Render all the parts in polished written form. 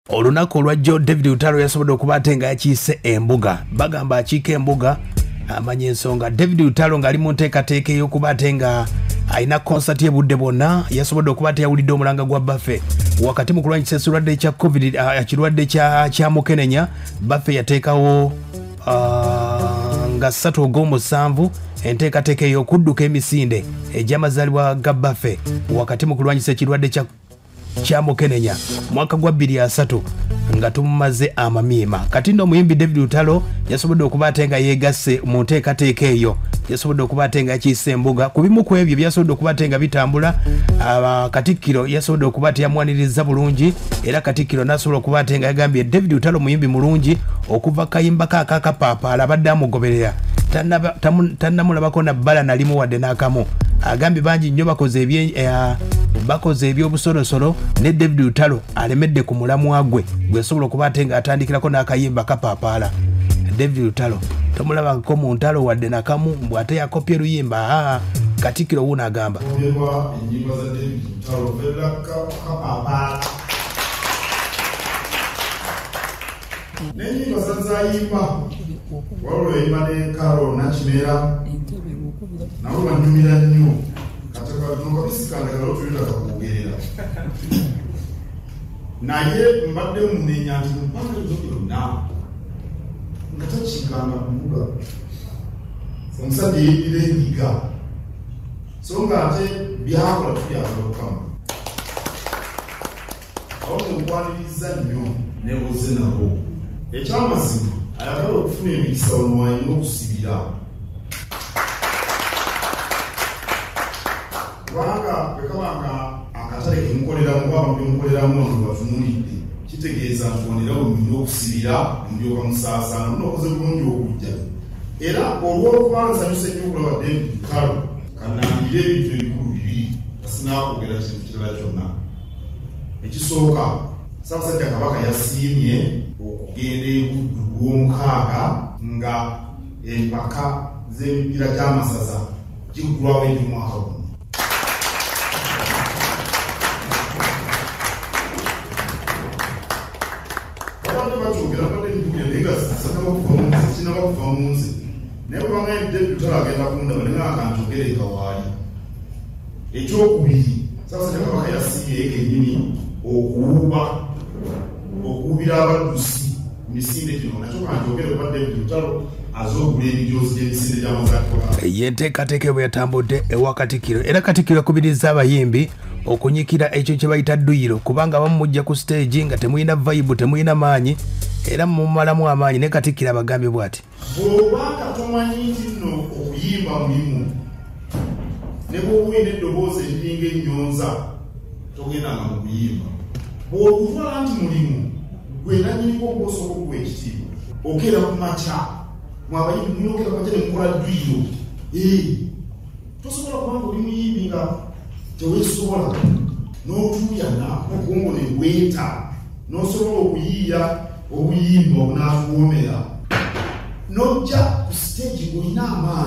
Olunaku olwajjo David Lutalo yasobodde okuba ate nga yakiise embuga. Bagamba akiika embuga amanya ensonga. David Lutalo ng'ali mu nteekateeka ey'okuba ate nga alina concert ye budde bwonna, yasobodde okuba ate yawulidde omulanga gwa baffe wakati mu kulwanyisa ekirwadde kya covid ekirwadde kya mukenenya. Baffe yateekawo nga 3 Ogw'omusanvu enteekateeka ey'okudduka emisinde egy'amazaalibwa ga baffe wakati mu kulwanyisa ekirwadde kya mukenenya mwaka gwa 2003 nga tumumaze amamiima. Kati nno omuyimbi David Lutalo yasobodde okuba ate nga yeegasse mu nteekateeka eyo, yasobodde okuba ate nga yakiise embuga. Ku bimu ku ebyo byasobodde okuba ate nga bitambula. Katikkiro yasobodde okuba ate yamwaniriza bulungi, era Katikkiro n'asobola okuba ate nga yagambye David Lutalo muyimbi mulungi okuva kayimba kakapaapaala abadde amugoberera tannamulabako na bbala nalimu wadde n'akamu. Agambye bangi nnyo bakoze ebyobusolosolo ne David Lutalo alemedde ku mulamwa gwe gwesobola okuba ate nga atandikirako n'akayimba kapaapaala. David Lutalo tomulabako mu ntalo wadde nakamu mbw ate yakopye luyimba. Katikkiro wuuno agamba n'ennyimba zazayimba waliwo yayimba ne Karo Nakimera nabo banyumira nnyo kabisikandagala otulindaka kuwogerera naye mbadde munenya nti mpaka ezo byonna nga takikanga kuvuga omusajja yeddira enyiga so nga ate byakola tubyagala okukama awo mukwaniriza nnyo nebuze nabo ekyamazima ayagala okufuna emikisa olwalina okusibira kubanga bwekabanga akatale kemukoleramu baba byemukoleramu ono batunulidde kitegeeza nti onerawo mulina okusibira mulyoka musaasaana mulina okoze bulungi okujja era olw'okubanza nsajja okulaba David Lutalo kanambire ebintu ebikulu bibiri kasinakwogera kintu kirala kyonna. Ekisooka Ssaabasajja Kabaka yasiimye okugenda ebuddu gw'omukaaga nga empaka z'emipiira gy'amasaza giggulwawo eri mwaka guno. Abantu bakyogera badde ebitukulya naye nga sinabakuva mu nze naye bwebanga David Lutalo agenda kundaba naye nga kankyogere ekawaali. Ekyokubiri Ssaabasajja Kabaka yasiimye kennyini okuwubira abaddusi misinde gino nakyo kanjogere kuba David Lutalo az'okugula emijoozi gy'emisinde gy'amazaalibwa y'enteekateeka bwe yatambudde ewa Katikkiro. Era Katikkiro yakubiriza abayimbi okunyikira ekyo kye bayita dduyiro kubanga abamu mujja ku stage nga temulina vibe temulina maanyi era mumalamu amaanyi. Ne Katikkiro abagambye bw'ati bw'obanga tomanyi nti nno okuyimba mulimu ne bw'obwina eddoboozi eriringa ennyonza togendanga mu kuyimba. Bw'okutwala nti mulimu gwe nannyiniko ogwosooka okuwa ekitiibwa okeera ku makya mwabayimbi mulina okeera ku makya ne mukola dduyiro. Tosobola kubanga oli muyimbi nga teweesobola n'otuuyana obwongo ne bweta n'osobola okuyiiya obuyimba obunaakuwoomera n'ojja ku stage ng'olina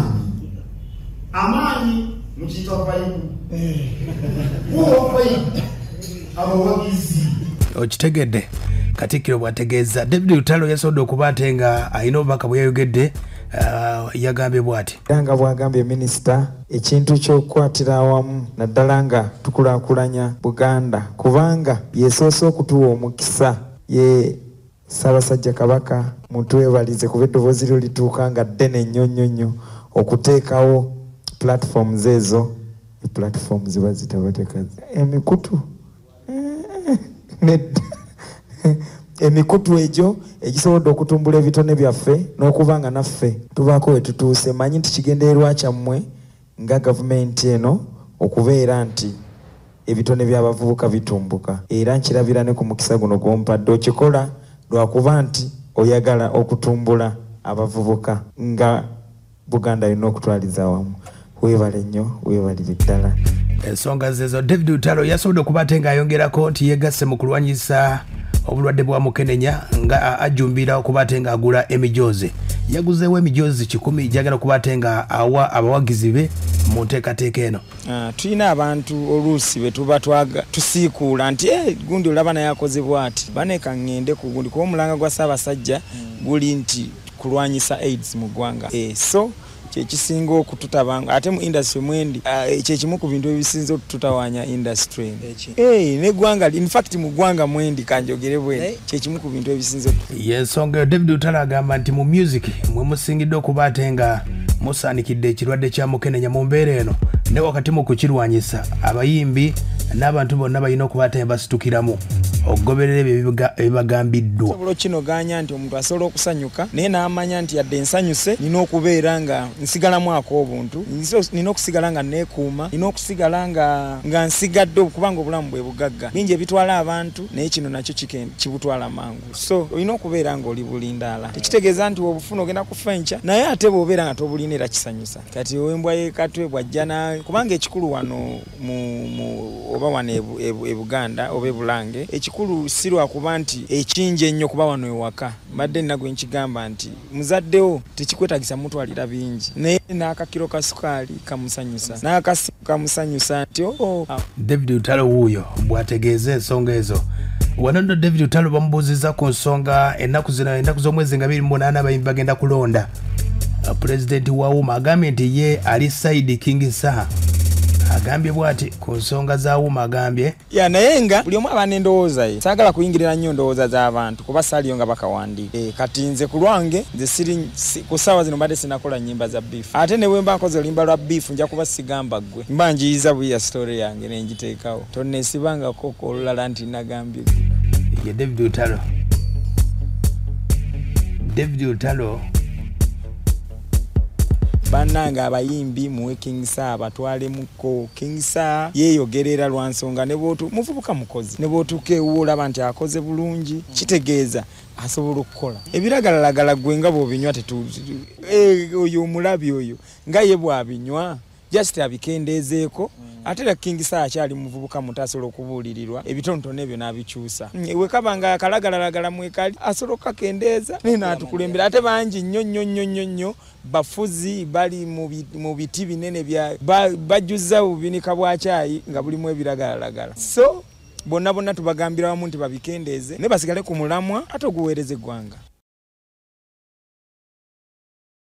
amaanyi mukiyita vayibu bwowa vayibu abawagizi okitegedde. Katikkiro bw'ategeeza David Lutalo yasobodde okuba ate nga alina obubaka bwe yayogedde. Yagambye bw'ati nga bw'agambye minisita ekintu ky'okukwatira awamu naddala nga tukulaakulanya Buganda kubanga yeesoose okutuwa omukisa ye Ssaabasajja Kabaka mutwebalize kuba eddoboozi lyo lituuka nga ddene nnyo okuteekawo platforms ezo. Platforms ziba zitabateka emikutu emikutu egyo egisobodde okutumbula ebitone byaffe n'okuba nga naffe tubaako we tutuuse. Manyi nti kigendererwa kyammwe nga gavumenti eno okubeera nti ebitone by'abavubuka bitumbuka era nkirabira ne ku mukisa guno gw'ompadde okikola lwakuba nti oyagala okutumbula abavubuka nga Buganda alina okutwaliza awamu. Weebale nnyo weebalire ddala. Ensonga zezo David Lutalo yasobodde okuba ate nga ayongerako nti yeegasse mu kulwanyisa obulwadde bwa mukenenya nga ajumbira okuba ate nga agula emijoozi. Yaguzeewo emijoozi 10 gyagala okuba ate nga awa abawagizi be mu nteekateeka eno. tulina abantu oluusi betuba tusiikuula nti gundi olaba naye akoze bw'ati baneka ngende ku gundi kuba omulanga gwa Ssaabasajja guli nti kulwanyisa AIDS mu ggwanga so kyekisinga okututabanga ate mu industry mwendi kyekimu ku bintu ebisinza okututawanya industry neggwanga in fact mu ggwanga mwendi kanjogere bwendi kyekimu ku bintu ebisinza yensonga David Lutalo agamba nti mu music mwe musingidde okuba ate nga musaanikidde ekirwadde kya mukenenya mu mbeera eno ne wakati mu kukirwanyisa abayimbi n'abantu bonna balina okuba ate basitukiramu okugoberera ebyo ebibagambiddwa sobola kinoganya nti omuntu asobola okusanyuka naye n'amanya nti yadde nsanyuse nina okubeera nga nsigalamu ak'obuntu nina okusigala nga neekuuma nina okusigala nga nsigadde okubanga obulamu bwe bugagga bingi ebitwala abantu naye kino nakyo kibutwala mangu so olina okubeera nga oli bulindaala tekitegeeza nti obufuna ogenda kufa enkya naye ate bw'obeera nga tobulina era kisanyusa kati embwa y'ekatwe bw'ajja kubanga ekikulu wano oba wano e Buganda oba e Bulange ekikulu si lwakuba nti ekingi ennyo kuba wano ewaka mbadde nagwe nkigamba nti muzaddewo tekikwetagisa mutwalira bingi naye n'akakiro ka sukaali kamusanyusa n'akasimu kamusanyusa nti David Lutalo wuuyo bw'ategeeza ensonga ezo wano nno David Lutalo bamubuuzizza ku nsonga ennaku z'omwezi nga 28 abayimbi bagenda kulonda pulezidenti wa Wuma agambye nti ye ali Saidi King Saha agambye bwati ku nsonga za Wuma agambye naye nga buli omu aba n'endowooza ye saagala kuyingirira nnyo ndowooza z'abantu kuba saaliyo nga bakawandiika kati nze ku lwange nze siri ku ssaawa zino mbadde sinakola nnyimba za beef ate ne bwe mba nkoze oluyimba lwa beef nja kuba sigamba ggwe mba njiyiza buyiya story yange ne ngiteekawo tonneesibangako olulala nti nagambye ye David Lutalo bannanga abayimbi muwe King Saha batwale muko King Saha yeeyogerera lwa nsonga ne bootu muvubuka mukozi ne bootuka ewo olaba nti akoze bulungi kitegeeza asobola okukola ebiragalalagala gwe nga bw'obinywa oyo omulabi oyo nga ye bw'abinywa just abikendeezeeko ate era King Saha akyali muvubuka muto asobola okubuulirirwa ebitonotono ebyo n'abikyusa wekabanga akalagalalagala mwekali asobola okukakendeeza naye n'atukulembera ate bangi nnyo bafuzi bali mu biti binene bajjuzza bubinika bwa caayi nga bulimu ebiragalalagala so bonna tubagambira wamu nti babikendeeze ne basigale ku mulamwa ate oguweereza eggwanga